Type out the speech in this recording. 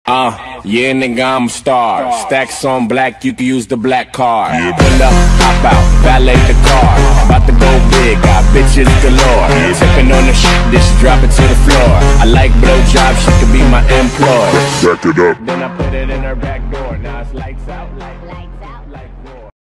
Yeah, nigga, I'm a star. Stacks on black, you can use the black card. Pull up, hop out, valet the car. About to go big, got bitches galore. Tipping on the shit, this drop it to the floor. I like blowjobs, she could be my employee. Back it up. Then I put it in her back door. Now it's lights out, lights out, like war.